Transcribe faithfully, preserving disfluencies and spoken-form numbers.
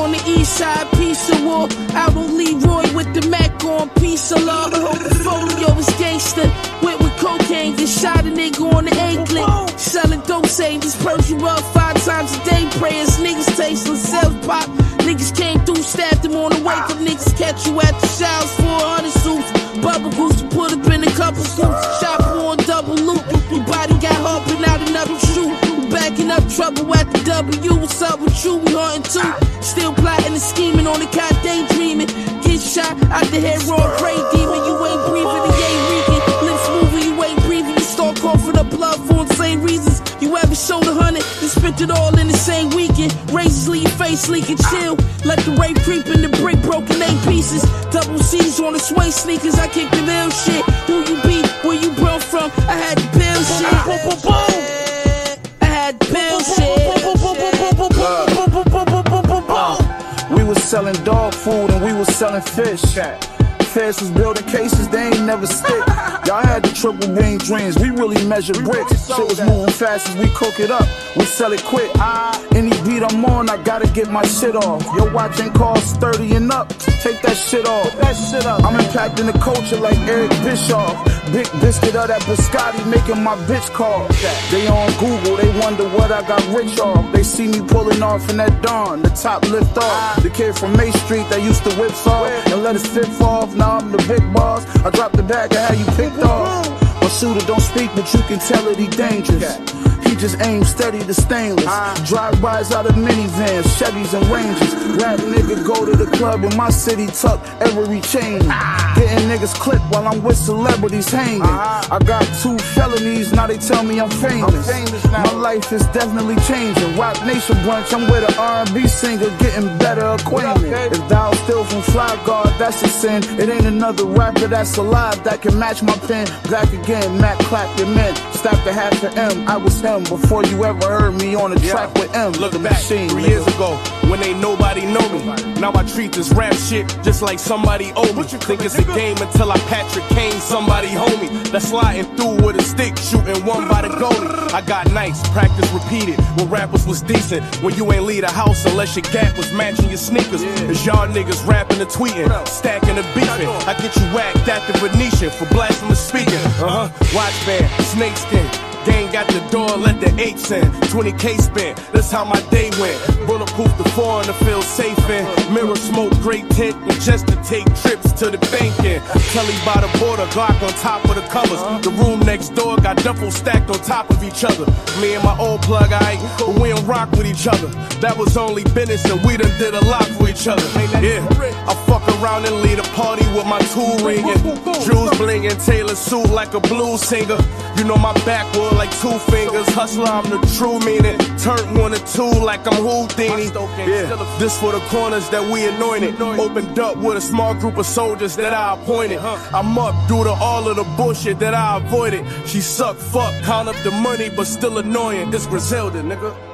on the east side, piece of war. Out on Leroy with the Mac on, piece of law. Portfolio is gangster. Went with cocaine, just shot a nigga on the A-click. Selling dope, saying this Persian up five times a day. Prayers, niggas tasteless, sales pop. Niggas came through, stabbed him on the wake up. Niggas catch you at the showers, four hundred suits. Bubble goose, put up in a couple suits. Shop on double loop. Your body got hopping out another shoe. Backing up trouble at the W. What's up with you? We hunting too. Still plotting and scheming on the cot, daydreaming. Get shot out the head, raw prey demon. You ain't breathing, you ain't reeking. Lips moving, you ain't breathing. You start coughing up blood for the same reasons. You ever showed a hundred and spent it all in the same weekend. Razors leave your face leaking, chill. Let the rape creep in the brick, broken eight pieces. Double C's on the sway sneakers. I kick the real shit. Who you be? Where you brought from? I had the pill shit. I had the pill shit. We was selling dog food and we was selling fish. Feds was building cases, they ain't never stick. Y'all had the triple beam dreams, we really measure bricks. Shit was moving fast as we cook it up, we sell it quick. Any beat I'm on, I gotta get my shit off. Your watch ain't cost thirty and up, take that shit off. I'm impacting the culture like Eric Bischoff. Big biscuit of that biscotti, making my bitch call. They on Google, they wonder what I got rich off. They see me pulling off in that dawn, the top lift off. The kid from May Street that used to whip off and let his fifth off. Now I'm the big boss. I dropped the bag and had you picked off. My shooter don't speak, but you can tell that he dangerous. He just aims steady to stainless. Drive-bys out of minivans, Chevys and Rangers. Rap nigga go to the club in my city, tuck every chain. Getting niggas clipped while I'm with celebrities hanging. I got two felonies, now they tell me I'm famous. My life is definitely changing. Rock Nation brunch, I'm with an R and B singer, getting better acquainted. If thou still from Fly Guard, that's a sin. It ain't another rapper that's alive that can match my pen. Back again, Mac clap your men. Stop the half of M, I was him before you ever heard me on a track with M. Look the back machine, three nigga. years ago when ain't nobody know me. Now I treat this rap shit just like somebody owe me. Think it's a game until I Patrick Kane, somebody homie. That's sliding through with a stick, shooting one by the goalie. I got nice, practice repeated when rappers was decent. When you ain't leave the house unless your gap was matching your sneakers. As y'all niggas rapping and tweeting, stacking and beefing. I get you whacked at the Venetian for blasphemous speaking. Uh huh. Watch band, snakeskin. Gang got the door, let the eights in. twenty K spent, that's how my day went. Bulletproof the foreign to feel safe in. Mirror smoke, great tint, and just to take trips to the bank in. Kelly by the border, Glock on top of the covers. The room next door got duffel stacked on top of each other. Me and my old plug, I but we don't rock with each other. That was only business and we done did a lot for each other. Yeah, I fuck around and lead a party with my tool ringing. Jewels blinging, Taylor suit like a blues singer. You know my backwood like two fingers. Hustler, I'm the true meaning. Turn one or two like I'm Houdini. Yeah, this for the corners that we anointed. Opened up with a small group of soldiers that I appointed. I'm up due to all of the bullshit that I avoided. She suck, fuck, count up the money, but still annoying. It's Griselda, nigga.